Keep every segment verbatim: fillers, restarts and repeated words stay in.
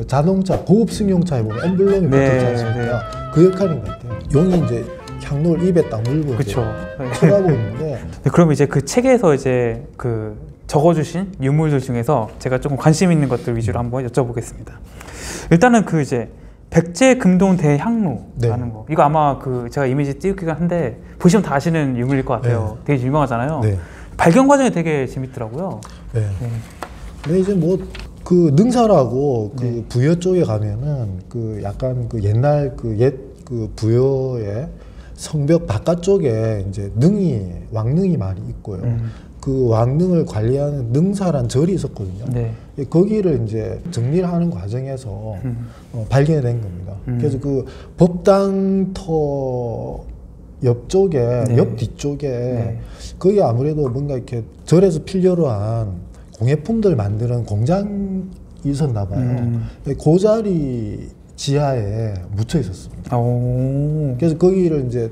자동차 고급 승용차에 보면 엠블럼이 네, 붙어있지 않습니까? 네. 그 역할인 것 같아요. 용이 이제 향로를 입에 딱 물고 그쵸. 쳐다보고 있는데. 네, 그럼 이제 그 책에서 이제 그 적어주신 유물들 중에서 제가 조금 관심 있는 것들 위주로 한번 여쭤보겠습니다. 일단은 그 이제 백제 금동 대향로라는 네. 거, 이거 아마 그 제가 이미지 띄우기가 한데 보시면 다 아시는 유물일 것 같아요. 네. 되게 유명하잖아요. 네. 발견 과정이 되게 재밌더라고요. 네. 네. 근데 이제 뭐 그 능사라고 그 네. 부여 쪽에 가면은 그 약간 그 옛날 그 옛 그 부여의 성벽 바깥쪽에 이제 능이 왕능이 많이 있고요. 음. 그 왕릉을 관리하는 능사란 절이 있었거든요. 네. 거기를 이제 정리를 하는 과정에서 음. 어, 발견된 겁니다. 음. 그래서 그 법당터 옆쪽에, 네. 옆 뒤쪽에 네. 거기 아무래도 뭔가 이렇게 절에서 필요로 한 공예품들 만드는 공장이 있었나 봐요. 음. 그 자리 지하에 묻혀 있었습니다. 오. 그래서 거기를 이제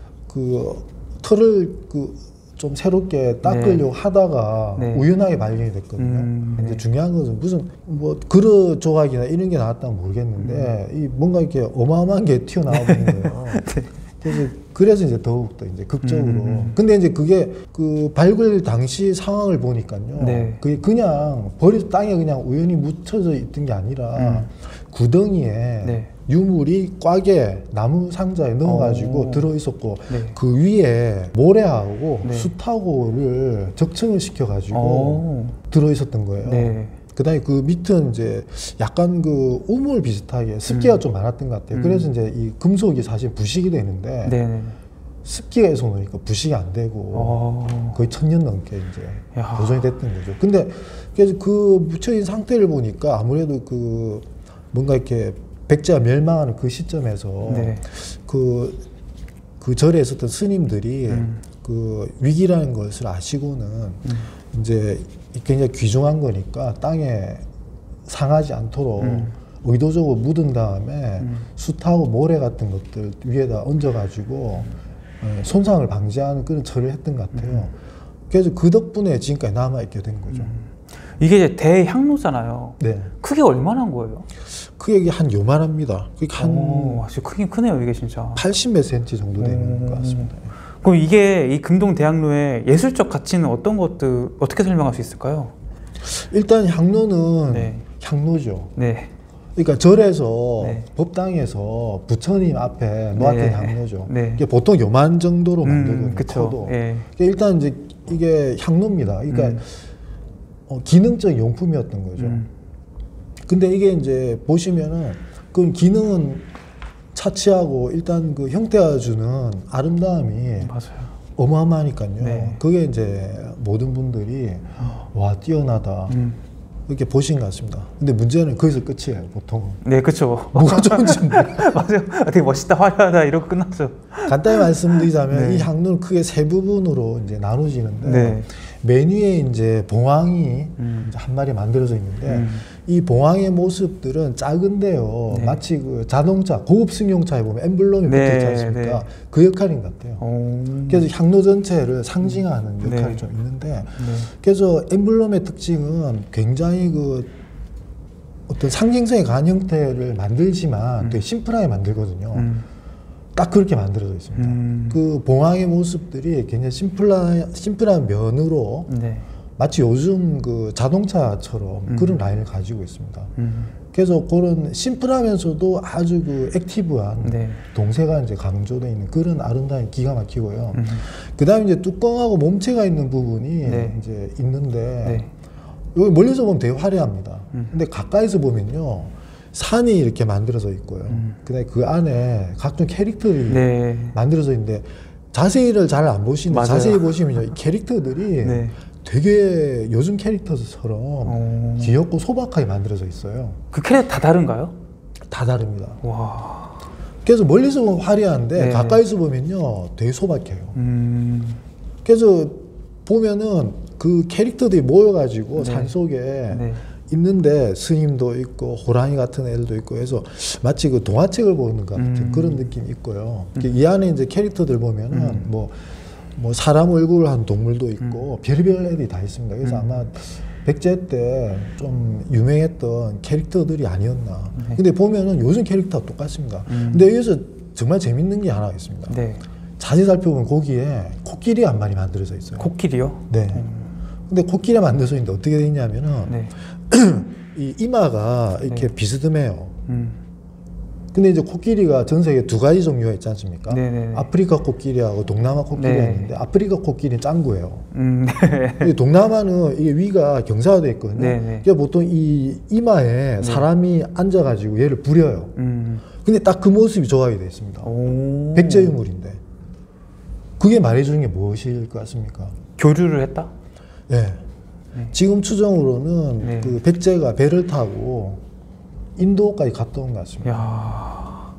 그 털을 그 좀 새롭게 닦으려고 네. 하다가 네. 우연하게 발견이 됐거든요. 음, 근데 네. 중요한 것은 무슨 뭐 그릇 조각이나 이런 게 나왔다면 모르겠는데 음. 이 뭔가 이렇게 어마어마한 게 튀어나와 버린 거예요. 네. 그래서 그래서 이제 더욱더 이제 극적으로. 음. 근데 이제 그게 그 발굴 당시 상황을 보니까요. 네. 그게 그냥 버리 땅에 그냥 우연히 묻혀져 있던 게 아니라 음. 구덩이에 네. 유물이 꽉에 나무 상자에 넣어가지고 들어 있었고 네. 그 위에 모래하고 네. 숯하고를 적층을 시켜가지고 들어 있었던 거예요. 네. 그다음에 그 밑은 이제 약간 그 우물 비슷하게 습기가 음. 좀 많았던 것 같아요. 음. 그래서 이제 이 금속이 사실 부식이 되는데 네. 습기가 해서 놓으니까 부식이 안 되고 오. 거의 천년 넘게 이제 야. 보존이 됐던 거죠. 근데 그래서 그 묻혀있는 상태를 보니까 아무래도 그 뭔가 이렇게 백제가 멸망하는 그 시점에서 네. 그, 그 절에 있었던 스님들이 음. 그 위기라는 것을 아시고는 음. 이제 굉장히 귀중한 거니까 땅에 상하지 않도록 음. 의도적으로 묻은 다음에 음. 숯하고 모래 같은 것들 위에다 얹어가지고 음. 손상을 방지하는 그런 절을 했던 것 같아요. 음. 그래서 그 덕분에 지금까지 남아있게 된 거죠. 음. 이게 이제 대향로잖아요. 네. 크게 얼마나 한 거예요? 크게 한 요만합니다. 한 오, 아주 크긴 크네요, 이게 진짜. 팔십 몇 센치 정도 되는 것 같습니다. 그럼 이게 이 금동 대향로의 예술적 가치는 어떤 것들 어떻게 설명할 수 있을까요? 일단 향로는 네. 향로죠. 네. 그러니까 절에서 네. 법당에서 부처님 앞에 놓았던 네. 향로죠. 네. 이게 보통 요만 정도로 만들거든요. 음, 커도. 네. 그러니까 일단 이제 이게 향로입니다. 그러니까 음. 어, 기능적 용품이었던 거죠. 음. 근데 이게 이제 보시면은 그 기능은 차치하고 일단 그 형태가 주는 아름다움이 맞아요. 어마어마하니까요. 네. 그게 이제 모든 분들이 와 뛰어나다 음. 이렇게 보신 것 같습니다. 근데 문제는 거기서 끝이에요, 보통은. 네, 그렇죠. 뭐가 좋은지 맞아요. 되게 멋있다, 화려하다 이러고 끝났죠. 간단히 말씀드리자면 네. 이 향로는 크게 세 부분으로 이제 나눠지는데 네. 맨 위에 이제 봉황이 음. 이제 한 마리 만들어져 있는데 음. 이 봉황의 모습들은 작은데요. 네. 마치 그 자동차 고급 승용차에 보면 엠블럼이 네. 붙어 있지 않습니까? 네. 그 역할인 것 같아요. 오. 그래서 향로 전체를 상징하는 역할이 네. 좀 있는데 네. 그래서 엠블럼의 특징은 굉장히 그 어떤 상징성에 강한 형태를 만들지만 음. 되게 심플하게 만들거든요. 음. 딱 그렇게 만들어져 있습니다. 음. 그 봉황의 모습들이 굉장히 심플한, 심플한 면으로 네. 마치 요즘 그 자동차처럼 음. 그런 라인을 가지고 있습니다. 음. 그래서 그런 심플하면서도 아주 그 액티브한 네. 동세가 이제 강조되어 있는 그런 아름다움이 기가 막히고요. 음. 그 다음에 이제 뚜껑하고 몸체가 있는 부분이 네. 이제 있는데 네. 여기 멀리서 보면 되게 화려합니다. 음. 근데 가까이서 보면요. 산이 이렇게 만들어져 있고요. 음. 그다음에 그 안에 각종 캐릭터들이 네. 만들어져 있는데 자세히를 잘 안 보시는데 자세히 보시면요. 이 캐릭터들이 네. 되게 요즘 캐릭터처럼 오. 귀엽고 소박하게 만들어져 있어요. 그 캐릭터 다 다른가요? 다 다릅니다. 와. 그래서 멀리서 보면 화려한데 네. 가까이서 보면요. 되게 소박해요. 음. 그래서 보면은 그 캐릭터들이 모여가지고 네. 산속에 네. 있는데 스님도 있고 호랑이 같은 애들도 있고 해서 마치 그 동화책을 보는 것 같은 음. 그런 느낌이 있고요. 음. 이 안에 이제 캐릭터들 보면은 음. 뭐, 뭐 사람 얼굴을 한 동물도 있고 음. 별의별 애들이 다 있습니다. 그래서 음. 아마 백제 때 좀 유명했던 캐릭터들이 아니었나. 네. 근데 보면은 요즘 캐릭터가 똑같습니다. 음. 근데 여기서 정말 재밌는 게 하나 있습니다. 네. 자세히 살펴보면 거기에 코끼리 한 마리 만들어져 있어요. 코끼리요? 네. 음. 근데 코끼리 만들어져 있는데 어떻게 돼 있냐면은 네. 이 이마가 이렇게 네. 비스듬해요. 음. 근데 이제 코끼리가 전 세계에 두 가지 종류가 있지 않습니까? 네네네. 아프리카 코끼리하고 동남아 코끼리가 네. 있는데 아프리카 코끼리는 짱구예요. 음. 근데 동남아는 이게 위가 경사되어 있거든요. 네네. 그러니까 보통 이 이마에 사람이 앉아가지고 얘를 부려요. 음. 근데 딱 그 모습이 조합이 되어 있습니다. 오. 백제 유물인데 그게 말해주는 게 무엇일 것 같습니까? 교류를 했다? 네. 네. 지금 추정으로는 네. 그 백제가 배를 타고 인도까지 갔다 온 것 같습니다. 야.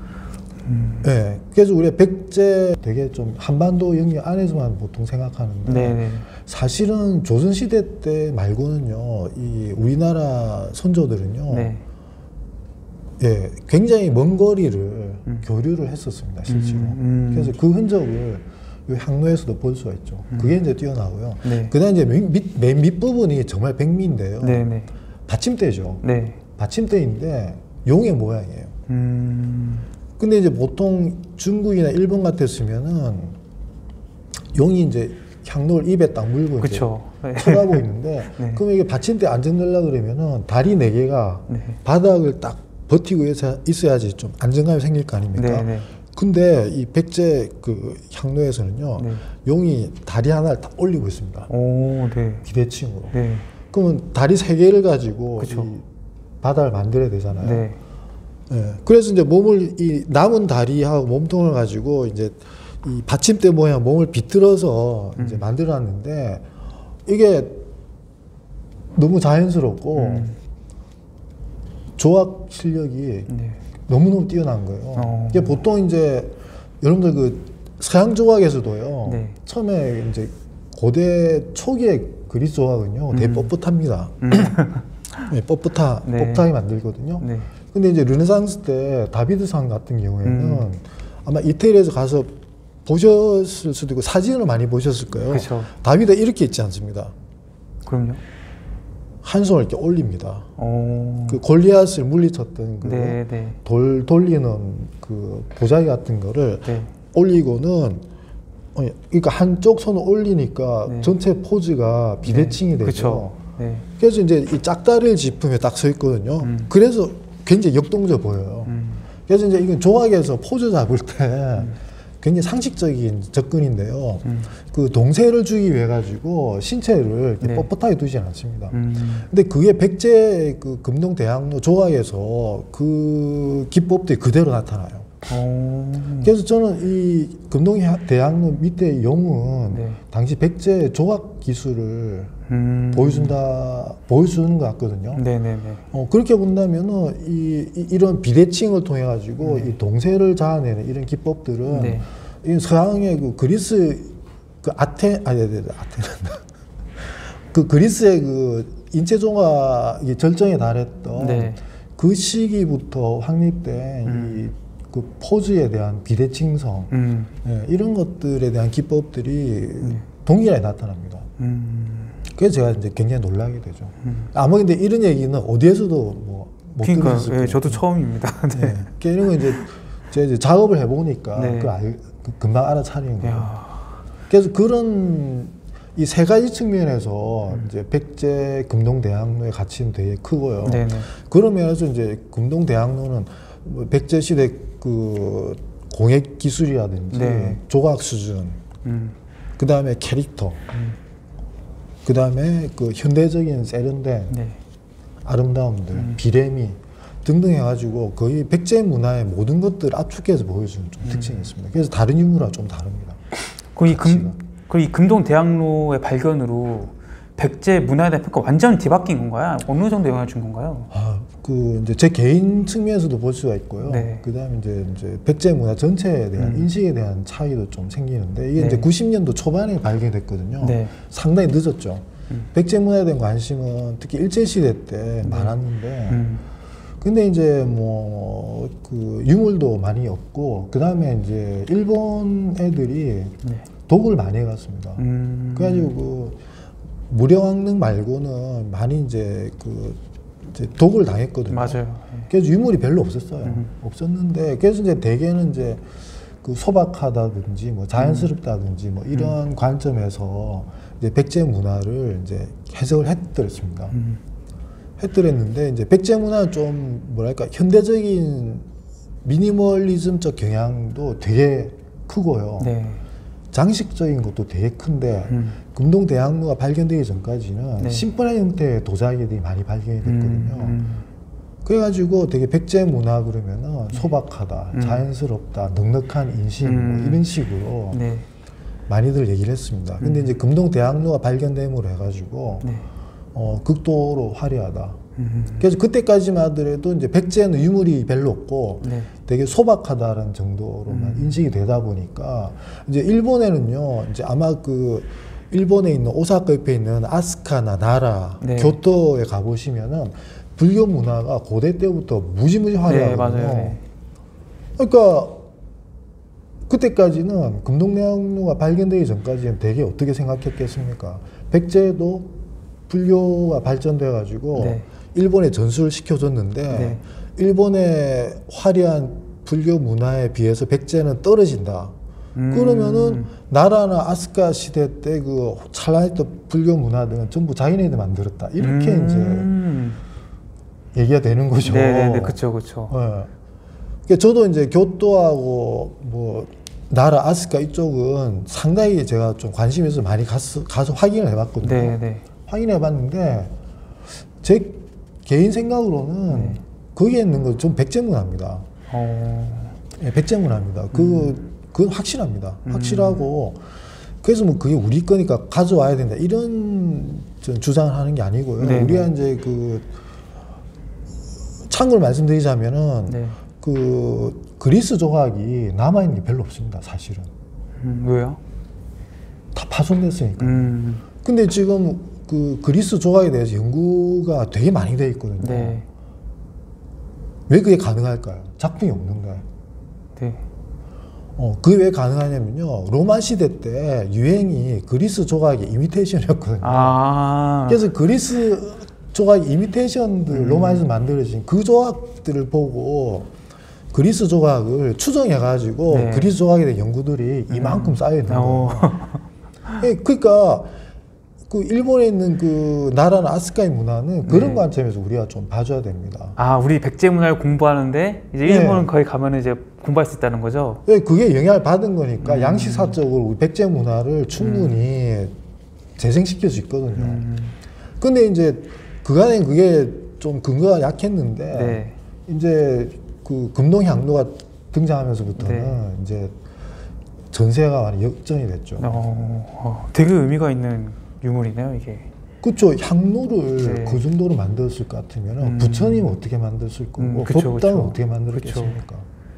음. 네. 그래서 우리가 백제 되게 좀 한반도 영역 안에서만 보통 생각하는데 네네. 사실은 조선시대 때 말고는요, 이 우리나라 선조들은요, 네. 예, 굉장히 먼 거리를 음. 교류를 했었습니다, 실제로. 음, 음. 그래서 그 흔적을 이 향로에서도 볼 수가 있죠. 음. 그게 이제 뛰어나고요. 네. 그 다음에 이제 맨, 밑, 맨 밑부분이 정말 백미인데요. 네네. 받침대죠. 네. 받침대인데 용의 모양이에요. 음. 근데 근데 이제 보통 중국이나 일본 같았으면은 용이 이제 향로를 입에 딱 물고 그쵸. 이제 쳐다보고 있는데 네. 그럼 이게 받침대 안정되려고 그러면은 다리 네 개가 네. 바닥을 딱 버티고 있어야- 있어야지 좀 안정감이 생길 거 아닙니까? 네네. 근데 이 백제 그 향로에서는요, 네. 용이 다리 하나를 딱 올리고 있습니다. 오, 네. 비대칭으로. 네. 그러면 다리 세 개를 가지고 그쵸. 이 바닥을 만들어야 되잖아요. 네. 예. 그래서 이제 몸을 이 남은 다리하고 몸통을 가지고 이제 이 받침대 모양 몸을 비틀어서 이제 음. 만들어놨는데 이게 너무 자연스럽고 음. 조합 실력이 네. 너무너무 뛰어난 거예요. 어. 이게 보통 이제 여러분들 그 서양 조각에서도요. 네. 처음에 이제 고대 초기의 그리스 조각은요, 되게 음. 뻣뻣합니다. 음. 네, 뻣뻣하, 네. 뻣뻣하게 만들거든요. 네. 근데 이제 르네상스 때 다비드상 같은 경우에는 음. 아마 이태리에서 가서 보셨을 수도 있고 사진을 많이 보셨을 거예요. 그쵸. 다비드 이렇게 있지 않습니다. 그럼요. 한 손을 이렇게 올립니다. 오. 그 골리앗을 물리쳤던 그 네, 네. 돌 돌리는 그 보자기 같은 거를 네. 올리고는 어, 그러니까 한쪽 손을 올리니까 네. 전체 포즈가 비대칭이 네. 되죠. 그쵸. 네. 그래서 이제 이 짝다리를 짚으며 딱 서 있거든요. 음. 그래서 굉장히 역동적 보여요. 음. 그래서 이제 이건 조각에서 포즈 잡을 때 굉장히 상식적인 접근인데요. 음. 그 동세를 주기 위해 가지고 신체를 이렇게 네. 뻣뻣하게 두지 않습니다. 음. 근데 그게 백제 그 금동대학로 조각에서 그 기법들이 그대로 나타나요. 오. 그래서 저는 이 금동대학로 밑에 용은 네. 당시 백제 조각 기술을 음. 보여준다, 보여주는 것 같거든요. 네네네. 어, 그렇게 본다면은 이, 이, 이런 비대칭을 통해 가지고 이 동세를 자아내는 이런 기법들은 네. 이 서양의 그 그리스 그 아테 아니 아니 아테네 그 그리스의 그 인체 종합이 절정에 달했던 네. 그 시기부터 확립된 음. 이 그 포즈에 대한 비대칭성 음. 예, 이런 것들에 대한 기법들이 네. 동일하게 나타납니다. 음. 그래서 제가 이제 굉장히 놀라게 되죠. 음. 아마 근데 이런 얘기는 어디에서도 뭐 못 그러니까 들었을 예, 거예요. 저도 처음입니다. 네. 네. 그러니까 이런 거 이제 제가 이제 작업을 해보니까 네. 그걸 알, 그- 금방 알아차리는 거예요. 야. 그래서 그런 이 세 가지 측면에서 음. 이제 백제 금동대학로의 가치는 되게 크고요. 네네. 그런 면에서 이제 금동대학로는 뭐 백제 시대 그 공예 기술이라든지 네. 조각 수준, 음. 그 다음에 캐릭터, 음. 그 다음에 그 현대적인 세련된 네. 아름다움들, 음. 비레미 등등 해가지고 거의 백제 문화의 모든 것들을 압축해서 보여주는 좀 음. 특징이 있습니다. 그래서 다른 유물과 좀 다릅니다. 그이 가치가. 금, 그이 금동 대학로의 발견으로 백제 문화에 대한 평가 완전 뒤바뀐 건가요? 어느 정도 영향을 준 건가요? 아, 그 이제 제 개인 측면에서도 볼 수가 있고요. 네. 그다음에 이제 이제 백제 문화 전체에 대한 음. 인식에 대한 차이도 좀 생기는데 이게 네. 이제 구십 년도 초반에 발견됐거든요. 네. 상당히 늦었죠. 음. 백제 문화에 대한 관심은 특히 일제 시대 때 많았는데, 음. 근데 이제 뭐 그 유물도 많이 없고, 그 다음에 이제 일본 애들이 네. 독을 많이 해갔습니다. 음. 그래가지고 그 무령왕릉 말고는 많이 이제 그 이제 독을 당했거든요. 맞아요. 그래서 유물이 별로 없었어요. 음. 없었는데 그래서 이제 대개는 이제 그 소박하다든지 뭐 자연스럽다든지 뭐 이런 음. 관점에서 이제 백제 문화를 이제 해석을 했더랬습니다. 음. 했더랬는데 이제 백제 문화는 좀 뭐랄까 현대적인 미니멀리즘적 경향도 되게 크고요. 네. 장식적인 것도 되게 큰데 음. 금동대학로가 발견되기 전까지는 네. 심플한 형태의 도자기들이 많이 발견이 됐거든요. 음. 음. 그래가지고 되게 백제 문화 그러면은 소박하다, 음. 자연스럽다, 넉넉한 인심 음. 뭐 이런 식으로 네. 많이들 얘기를 했습니다. 근데 음. 이제 금동대학로가 발견됨으로 해가지고 네. 어, 극도로 화려하다. 음. 그래서 그때까지만 하더라도 이제 백제는 유물이 별로 없고 네. 되게 소박하다는 정도로만 음. 인식이 되다 보니까 이제 일본에는요, 이제 아마 그 일본에 있는 오사카 옆에 있는 아스카나 나라, 네. 교토에 가보시면은 불교 문화가 고대 때부터 무지무지 화려하거든요. 네, 네. 그러니까 그때까지는 금동대학로가 발견되기 전까지는 되게 어떻게 생각했겠습니까? 백제도 불교가 발전돼 가지고 네. 일본에 전수를 시켜줬는데 네. 일본의 화려한 불교 문화에 비해서 백제는 떨어진다. 음. 그러면은 나라나 아스카 시대 때 그 찬란했던 불교 문화들은 전부 자기네들 만들었다. 이렇게 음. 이제 얘기가 되는 거죠. 네네네, 그렇죠, 그렇죠. 네. 그러니까 저도 이제 교토하고 뭐 나라 아스카 이쪽은 상당히 제가 좀 관심이 있어서 많이 가서, 가서 확인을 해봤거든요. 네네. 확인해봤는데 제 개인 생각으로는 네. 거기에 있는 건 좀 백제 문화입니다. 어... 네, 백제 문화입니다. 그 음. 그건 확실합니다. 음. 확실하고 그래서 뭐 그게 우리 거니까 가져와야 된다 이런 주장을 하는 게 아니고요. 네네. 우리가 이제 그 참고로 말씀드리자면은 네. 그 그리스 조각이 남아 있는 게 별로 없습니다. 사실은. 음, 왜요? 다 파손됐으니까. 음. 근데 지금 그 그리스 조각에 대해서 연구가 되게 많이 돼 있거든요. 네. 왜 그게 가능할까요? 작품이 없는데. 네. 어, 그게 왜 가능하냐면요. 로마 시대 때 유행이 그리스 조각의 이미테이션이었거든요. 아. 그래서 그리스 조각 이미테이션들 음. 로마에서 만들어진 그 조각들을 보고 그리스 조각을 추정해가지고 네. 그리스 조각에 대한 연구들이 음. 이만큼 쌓여 있는 거예요. 네, 그러니까 그 일본에 있는 그 나라나 아스카의 문화는 그런 네. 관점에서 우리가 좀 봐줘야 됩니다. 아, 우리 백제 문화를 공부하는데 이제 일본은 네. 거기 가면 이제 공부할 수 있다는 거죠? 네, 그게 영향을 받은 거니까 음. 양식사적으로 우리 백제 문화를 충분히 음. 재생시킬 수 있거든요. 음. 근데 이제 그간엔 그게 좀 근거가 약했는데 네. 이제 그 금동향로가 등장하면서부터는 네. 이제 전세가 많이 역전이 됐죠. 어, 어, 되게 의미가 있는 유물이네요, 이게. 그렇죠. 향로를 네. 그 정도로 만들었을 것 같으면 음. 부처님은 어떻게 만들었을 거고 음, 법당은 어떻게 만들었겠습니까?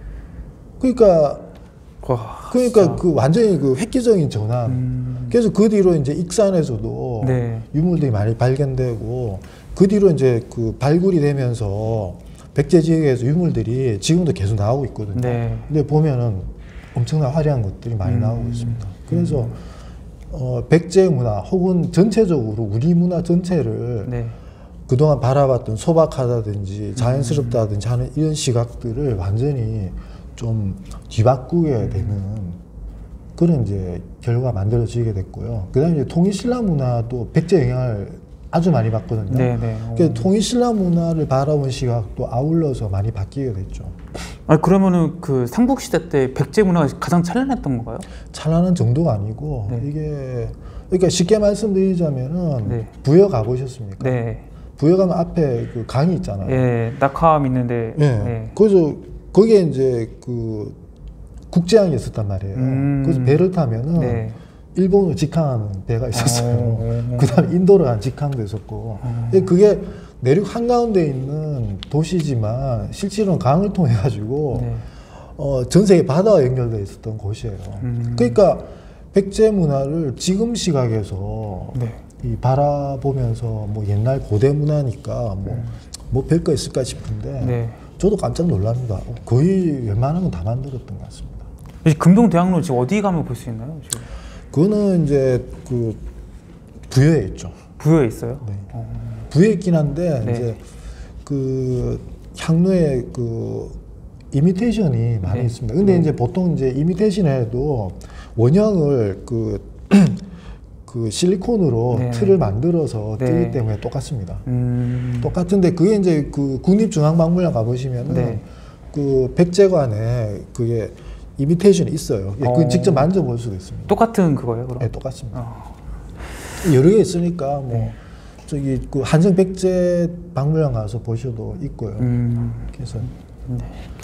그러니까 와, 그러니까 진짜. 그 완전히 그 획기적인 전환. 음. 그래서 그 뒤로 이제 익산에서도 네. 유물들이 많이 발견되고 그 뒤로 이제 그 발굴이 되면서 백제 지역에서 유물들이 지금도 계속 나오고 있거든요. 네. 근데 보면은 엄청난 화려한 것들이 많이 음. 나오고 있습니다. 그래서 음. 어, 백제 문화 혹은 전체적으로 우리 문화 전체를 네. 그동안 바라봤던 소박하다든지 자연스럽다든지 하는 이런 시각들을 완전히 좀 뒤바꾸게 음. 되는 그런 이제 결과가 만들어지게 됐고요. 그 다음에 이제 통일신라 문화도 백제 영향을 아주 많이 받거든요. 네네. 그래서 통일신라 문화를 바라본 시각도 아울러서 많이 바뀌게 됐죠. 아 그러면은 그 삼국시대 때 백제 문화가 가장 찬란했던 건가요? 찬란한 정도가 아니고 네. 이게 그러니까 쉽게 말씀드리자면은 네. 부여 가보셨습니까? 네. 부여 가면 앞에 그 강이 있잖아요. 네, 낙화암 있는데. 네. 네. 그래서 거기에 이제 그 국제항이 있었단 말이에요. 음. 그래서 배를 타면은. 네. 일본으로 직항하는 배가 있었어요. 그 다음에 인도로 간 직항도 있었고. 오. 그게 내륙 한가운데 있는 도시지만 실제로는 강을 통해 가지고 네. 어, 전 세계 바다와 연결되어 있었던 곳이에요. 음. 그러니까 백제 문화를 지금 시각에서 네. 이 바라보면서 뭐 옛날 고대 문화니까 뭐, 음. 뭐 별거 있을까 싶은데 네. 저도 깜짝 놀랍니다. 거의 웬만한 건 다 만들었던 것 같습니다. 금동대학로 지금 어디 가면 볼 수 있나요? 지금? 그거는 이제 그 부여에 있죠. 부여에 있어요? 네. 어. 부여에 있긴 한데 네. 이제 그 향로에 그 이미테이션이 많이 네. 있습니다. 근데 네. 이제 보통 이제 이미테이션을 해도 원형을 그, 그 실리콘으로 네. 틀을 만들어서 네. 뜨기 때문에 똑같습니다. 음. 똑같은데 그게 이제 그 국립중앙박물관 가보시면은 네. 그 백제관에 그게 이미테이션이 있어요. 예, 그건 어. 직접 만져볼 수도 있습니다. 똑같은 그거예요, 그럼? 네, 똑같습니다. 어. 여러 개 있으니까 뭐 네. 저기 그 한성 백제 박물관 가서 보셔도 있고요. 음. 그래서 네.